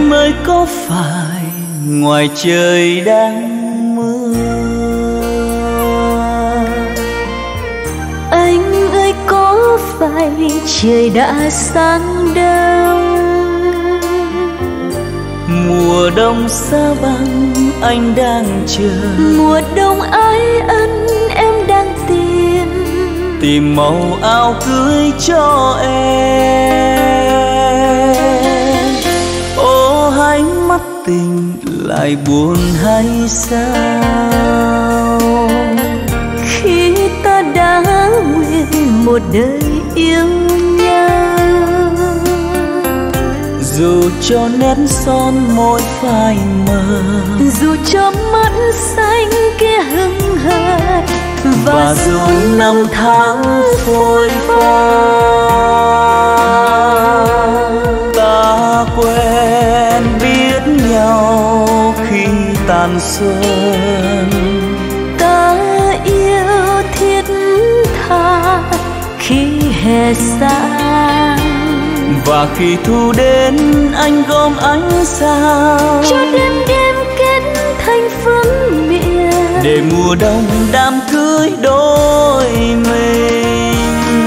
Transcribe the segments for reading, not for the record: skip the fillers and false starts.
Em ơi có phải ngoài trời đang mưa? Anh ơi có phải trời đã sáng đâu? Mùa đông xa băng anh đang chờ, Mùa đông ái ân em đang tìm màu áo cưới cho em. Ô hay mắt tình lại buồn hay sao, khi ta đã nguyện một đời yêu nhau. Dù cho nét son môi phai mờ, dù cho mắt xanh kia hững hờ, và dù năm tháng phôi pha, ta quen biết nhau khi tàn xuân, ta yêu thiết tha khi hè xa, và khi thu đến anh gom ánh sao cho đêm đêm kết thành phương miền, để mùa đông đám cưới đôi mình.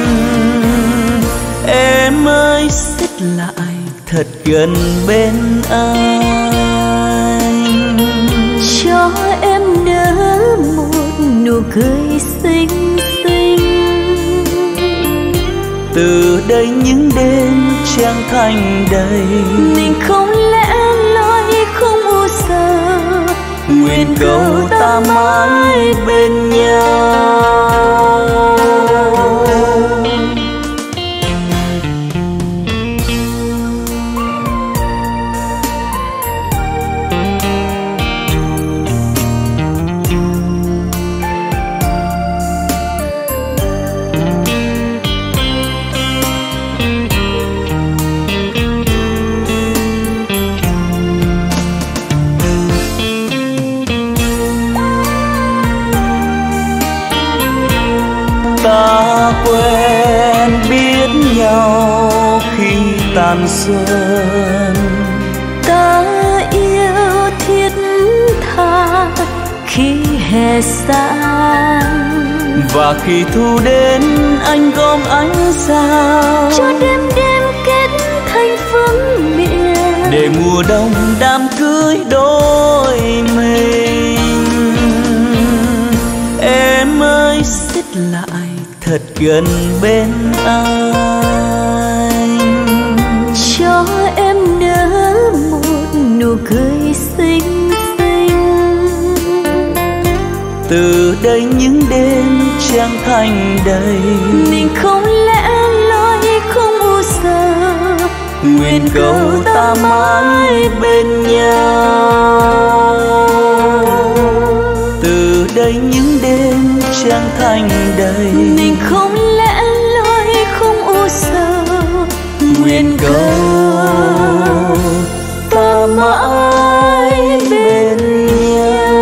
Em ơi xích lại thật gần bên anh, cho em nở một nụ cười xinh xinh. Từ đây những đêm trăng thành đầy, mình không lẽ loi không u sầu, nguyện cầu ta mãi bên nhau. Ta quen biết nhau khi tàn xuân, ta yêu thiết tha khi hè xa, và khi thu đến anh gom ánh sao cho đêm đêm kết thành phương miền, để mùa đông đám cưới đôi mình. Em ơi xích lại thật gần bên anh, cho em nở một nụ cười xinh xinh. Từ đây những đêm trăng thành đầy, mình không lẽ loi không u sầu, nguyện cầu ta mãi bên nhau. Từ đây những đêm trăng thành đầy, mình không lẽ loi không u sầu, nguyện cầu ta mãi bên nhau.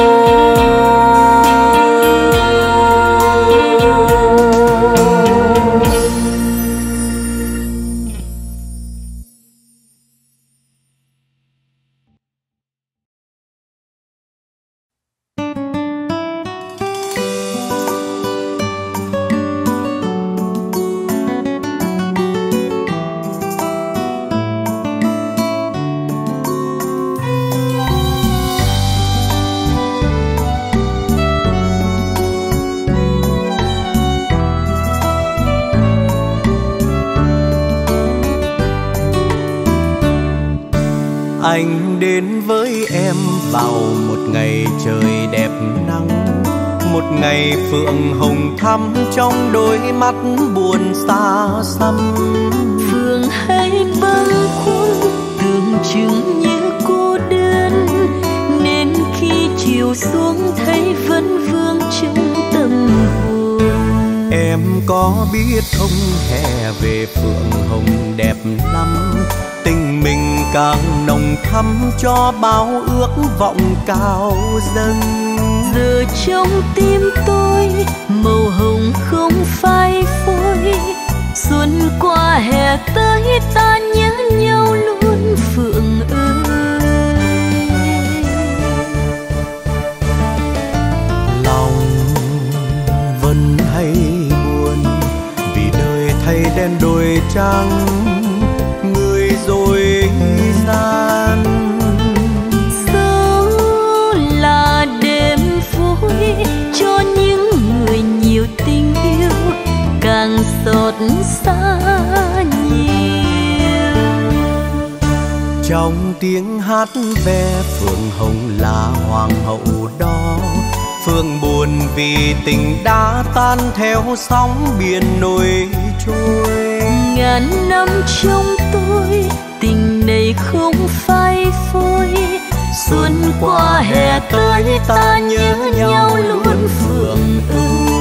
Anh đến với em vào một ngày trời đẹp nắng, một ngày phượng hồng thắm trong đôi mắt buồn xa xăm. Phượng hay bâng khuâng tưởng chừng như cô đơn, nên khi chiều xuống thấy vẫn vương trong tâm hồn. Em có biết không, hè về phượng hồng đẹp lắm, tình mình càng nồng thắm cho bao ước vọng cao dâng. Giờ trong tim tôi màu hồng không phai phôi, xuân qua hè tới ta nhớ nhau luôn Phượng ơi. thay đen đổi trắng, người dối gian. Dẫu là đêm vui cho những người nhiều tình yêu, càng xót xa nhiều. Trong tiếng hát ve phượng hồng là hoàng hậu đó, phương buồn vì tình đã tan theo sóng biển nổi trôi. Ngàn năm trong tôi tình này không phai phôi, xuân qua hè tới ta nhớ nhau luôn phượng ơi.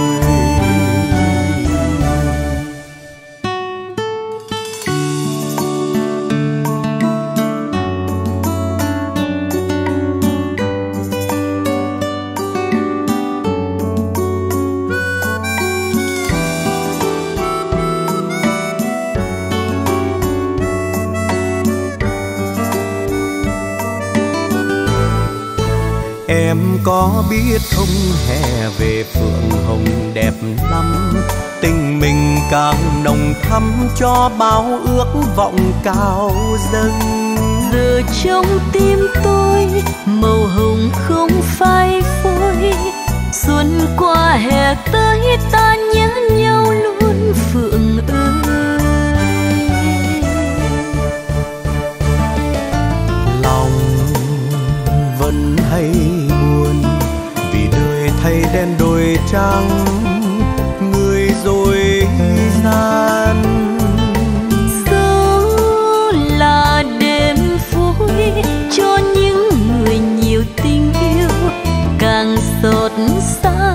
Em có biết không, hè về phượng hồng đẹp lắm, tình mình càng nồng thắm cho bao ước vọng cao dâng. Giờ trong tim tôi màu hồng không phai phôi, xuân qua hè tới ta nhớ nhau luôn phượng ơi. Lòng vẫn hay buồn vì đời thay đen đổi trắng, người dối gian. Dẫu là đêm vui cho những người nhiều tình yêu, càng xót xa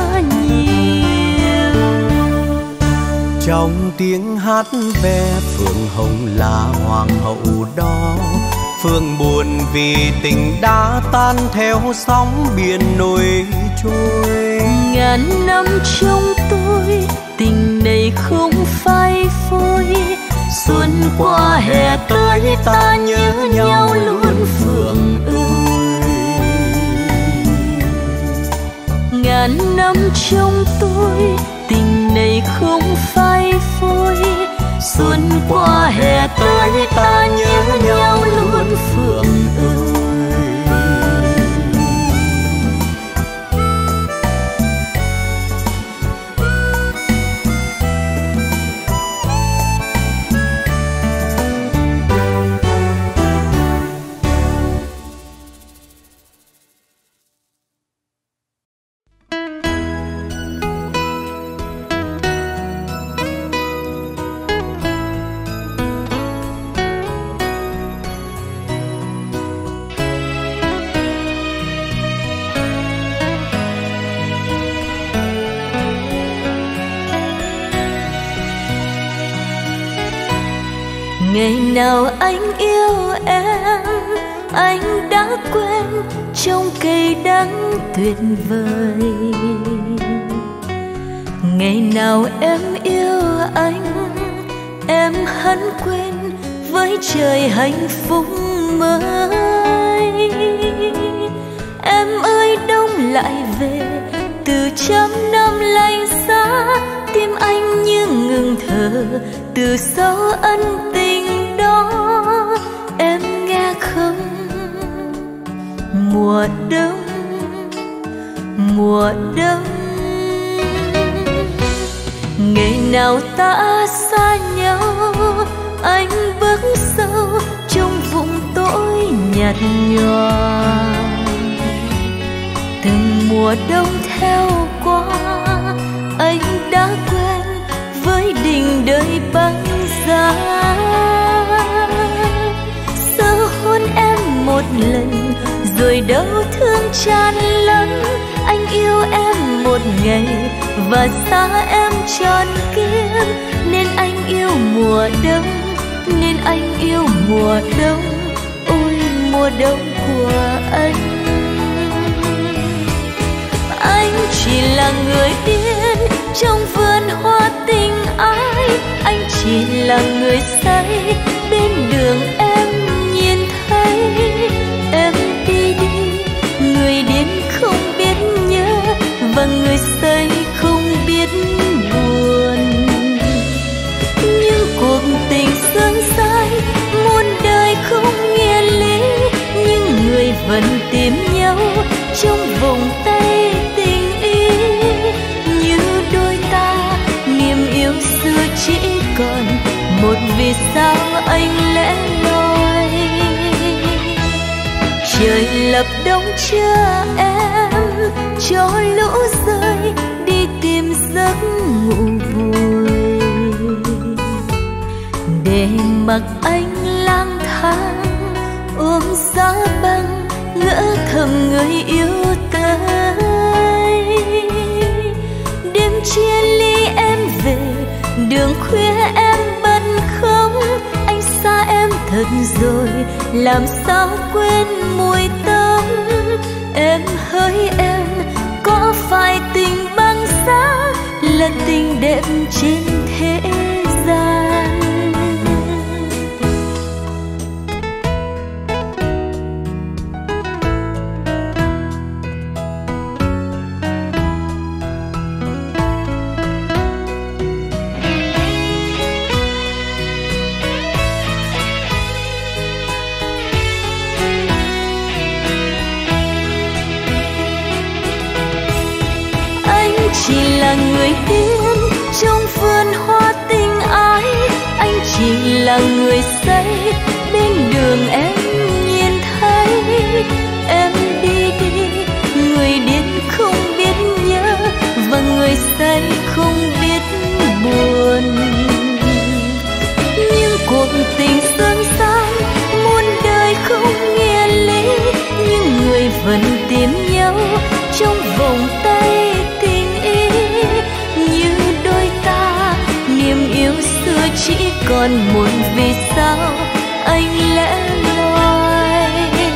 nhiều. Trong tiếng hát ve phượng hồng là hoàng hậu đó, phương buồn vì tình đã tan theo sóng biển nổi trôi. Ngàn năm trong tôi tình này không phai phôi, xuân qua hè tới ta nhớ nhau luôn phượng ơi. Ngàn năm trong tôi tình này không phai phôi, xuân qua hè tới ta nhớ nhau luôn phượng ơi. Ngày nào anh yêu em, anh đã quên trong cây đắng tuyệt vời. Ngày nào em yêu anh, em hẳn quên với trời hạnh phúc mới. Em ơi đông lại về, từ trăm năm lạnh giá, tim anh như ngừng thở từ sau ân tình đó. Em nghe không? Mùa đông, mùa đông. Ngày nào ta xa nhau, anh bước sâu trong vùng tối nhạt nhòa. Từng mùa đông theo qua, anh đã quen với đình đời băng giá. Sơ hôn em một lần rồi đau thương tràn lẫn. Anh yêu em một ngày và xa em trọn kiếp, nên anh yêu mùa đông, nên anh yêu mùa đông. Ôi mùa đông của anh chỉ là người điên trong vườn hoa tình ái. Anh chỉ là người say bên đường em nhìn thấy. Em đi đi, người điên không biết nhớ và người say không biết buồn. một vì sao anh lẻ loi. Trời lập đông chờ em cho lũ rơi đi tìm giấc ngủ vui, để mặc anh lang thang ôm giá băng ngỡ thầm người yêu tới. Đêm chia ly em về đường khuya em bận không, anh xa em thật rồi làm sao quên mùi tóc. Em hỡi em có phải tình băng giá là tình đẹp trên thế gian. Chỉ là người điên trong vườn hoa tình ái, anh chỉ là người say bên đường em nhìn thấy. Em đi đi, người điên không biết nhớ và người say không biết buồn. Nhưng cuộc tình sơn gian muôn đời không nghĩa lý, nhưng người vẫn tìm nhau trong vòng tay tình ý. Như đôi ta niềm yêu xưa chỉ còn một vì sao anh lẻ loi.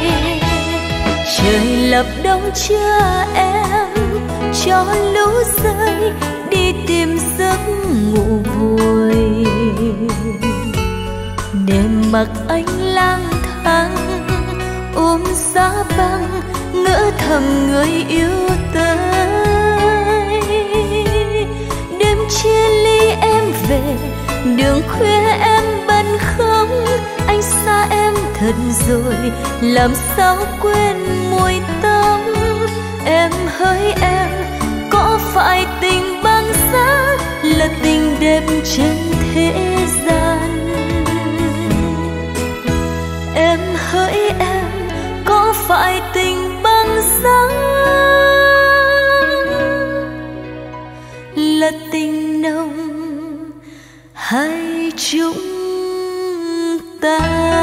Trời lập đông chờ em cho lũ rơi đi tìm giấc ngủ vui, để mặc anh lang thang ôm giá băng ngỡ thầm người yêu tới. Đêm chia ly em về đường khuya em bận không, anh xa em thật rồi làm sao quên mùi tóc. Em hỡi em có phải tình băng giá là tình đẹp trên thế gian. Em hỡi em có phải tình băng giá là tình nồng hai chúng ta.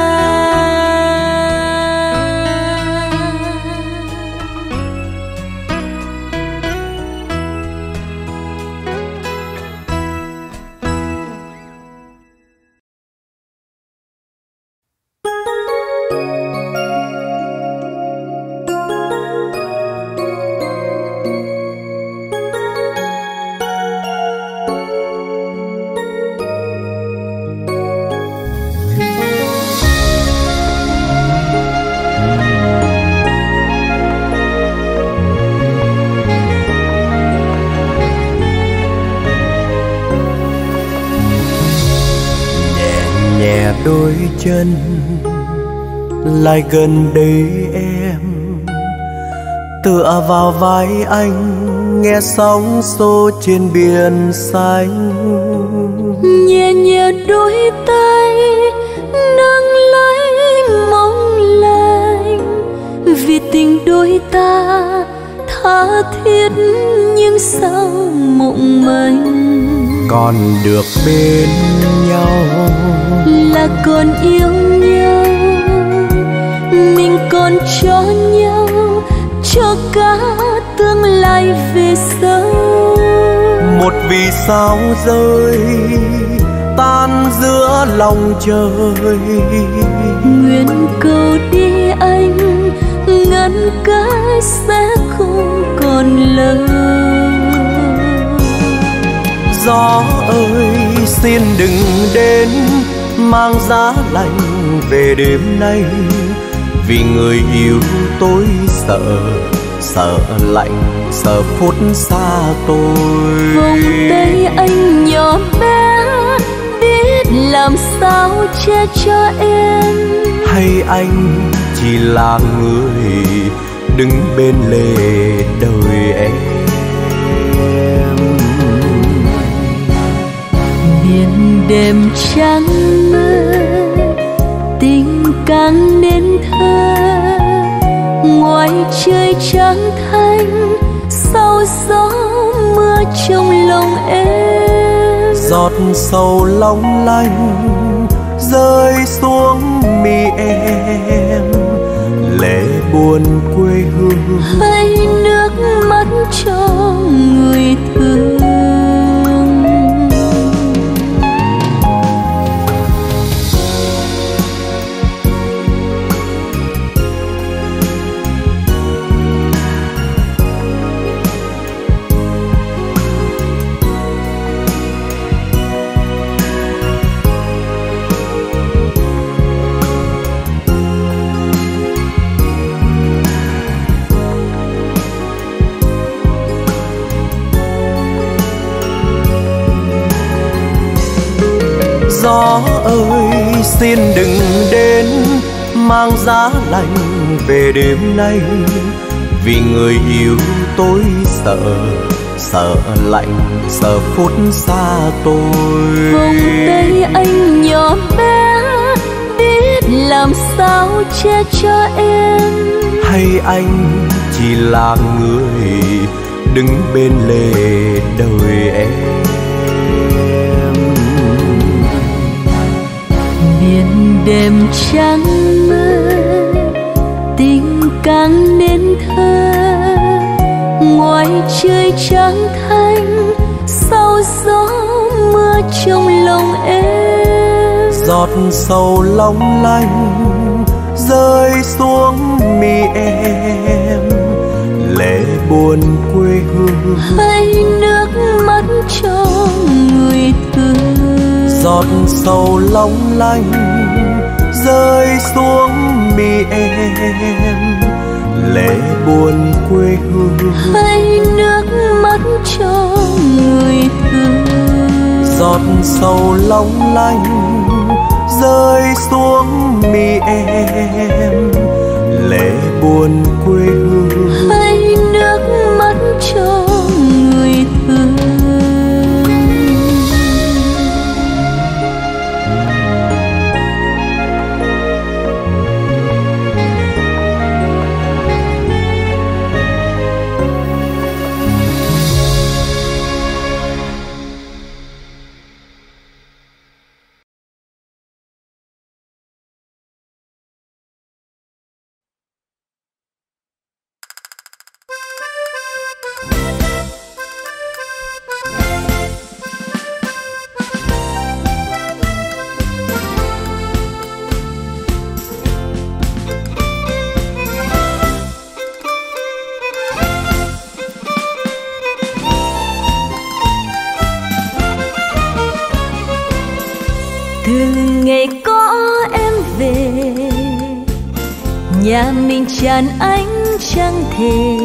Đôi chân lại gần đây em, tựa vào vai anh nghe sóng xô trên biển xanh. Nhẹ nhẹ đôi tay nâng lấy mong lành, vì tình đôi ta tha thiết nhưng sao mộng manh. Còn được bên nhau là còn yêu nhau, mình còn cho nhau cho cả tương lai về sau. Một vì sao rơi tan giữa lòng trời, nguyện cầu đi anh ngăn cái sẽ không còn lời. Gió ơi xin đừng đến mang giá lạnh về đêm nay, vì người yêu tôi sợ, sợ lạnh, sợ phút xa tôi. Vòng tay anh nhỏ bé biết làm sao che cho em, hay anh chỉ là người đứng bên lề đời em. biển đêm trăng mơ tình càng nên thơ, ngoài trời trắng thanh sau gió mưa trong lòng em. Giọt sầu long lanh rơi xuống mi em, lệ buồn quê hương hay nước mắt cho người thương. Gió ơi xin đừng đến mang giá lạnh về đêm nay, vì người yêu tôi sợ lạnh, sợ phút xa tôi. Vòng tay anh nhỏ bé biết làm sao che cho em, hay anh chỉ là người đứng bên lề đời em. Biển đêm trắng mơ tình càng nên thơ, ngoài trời trắng thanh sau gió mưa trong lòng em. Giọt sầu long lanh rơi xuống mi em, lệ buồn quê hương hay nước mắt cho người thương. Giọt sầu long lanh rơi xuống mi em, lệ buồn quê hương hay nước mắt cho người thương. Giọt sầu long lanh rơi xuống mi em, lệ buồn quê hương hay nước mắt cho người thương. Từ ngày có em về, nhà mình tràn ánh trăng thề,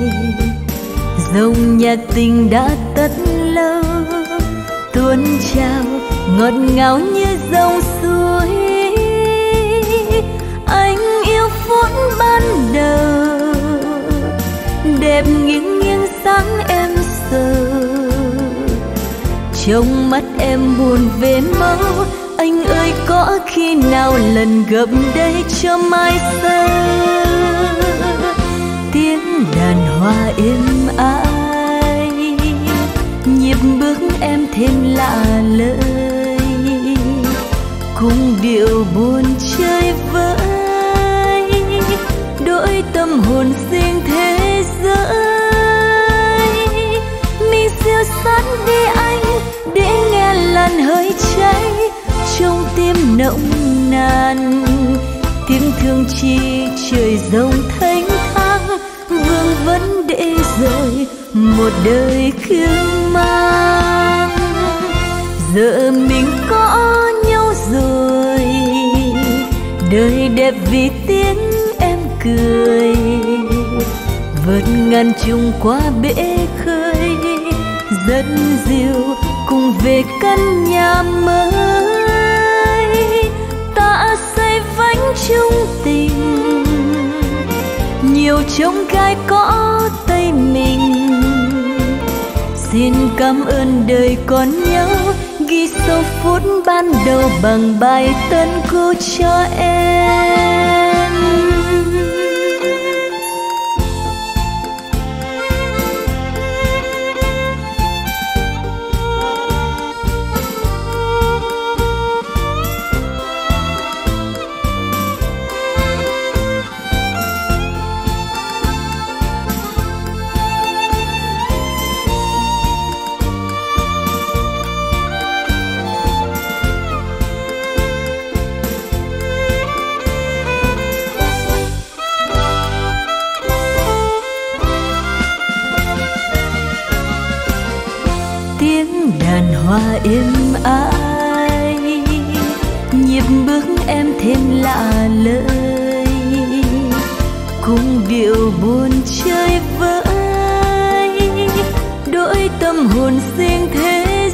dòng nhạc tình đã tắt lâu, tuôn trào ngọt ngào như dòng suối. Anh yêu phút ban đầu, đẹp nghiêng nghiêng sáng em sờ, trong mắt em buồn về mau. Anh ơi có khi nào lần gặp đây cho mai sau, tiếng đàn hoa êm ái, nhịp bước em thêm lạ lời, cùng điệu buồn chơi vơi, đổi tâm hồn riêng thế giới. Mình siêu sát đi anh để nghe làn hơi cháy trong tim nồng nàn, tiếng thương chi trời rồng thênh thang, vương vấn để rồi một đời kiêng mang. Giờ mình có nhau rồi, đời đẹp vì tiếng em cười, vượt ngàn trùng qua bể khơi, rất dịu cùng về căn nhà mới. Ta xây vánh chung tình, nhiều trông gai có tay mình. Xin cảm ơn đời còn nhau, ghi sâu phút ban đầu bằng bài tân cô cho em. Đàn hoa êm ái, nhịp bước em thêm lạ lời, cùng điệu buồn chơi vơi, đổi tâm hồn riêng thế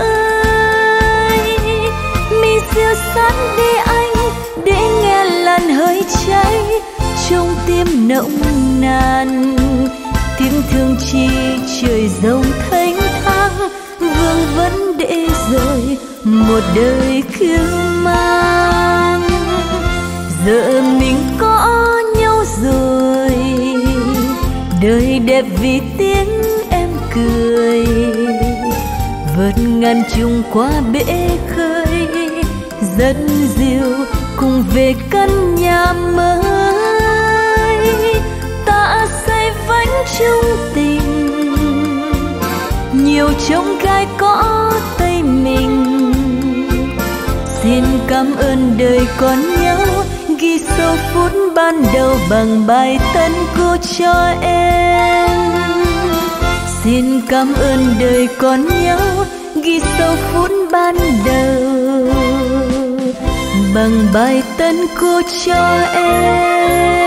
giới. Mi siêu sát đi anh, để nghe làn hơi cháy trong tim nồng nàn. Tiếng thương chi trời rộng thênh thang, vương vấn để rồi một đời kiêng mang. Giờ mình có nhau rồi, đời đẹp vì tiếng em cười, vượt ngàn trùng qua bể khơi, dẫn diều cùng về căn nhà mới. Ta xây vánh chung tình, nhiều trông gai có tay mình. Xin cảm ơn đời còn nhau, ghi sâu phút ban đầu bằng bài tân cô cho em. Xin cảm ơn đời còn nhau, ghi sâu phút ban đầu bằng bài tân cô cho em.